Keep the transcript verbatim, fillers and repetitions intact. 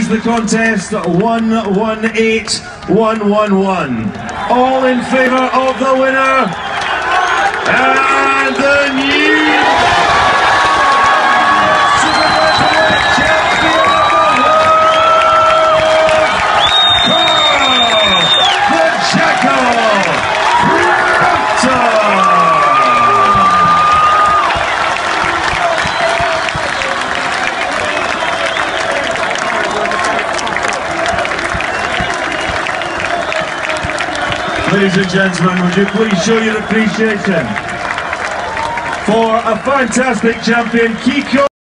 the contest one one eight one one one. All in favour of the winner and the new super-bantamweight champion of the world, Carl Frampton. Ladies and gentlemen, would you please show your appreciation for a fantastic champion, Kiko?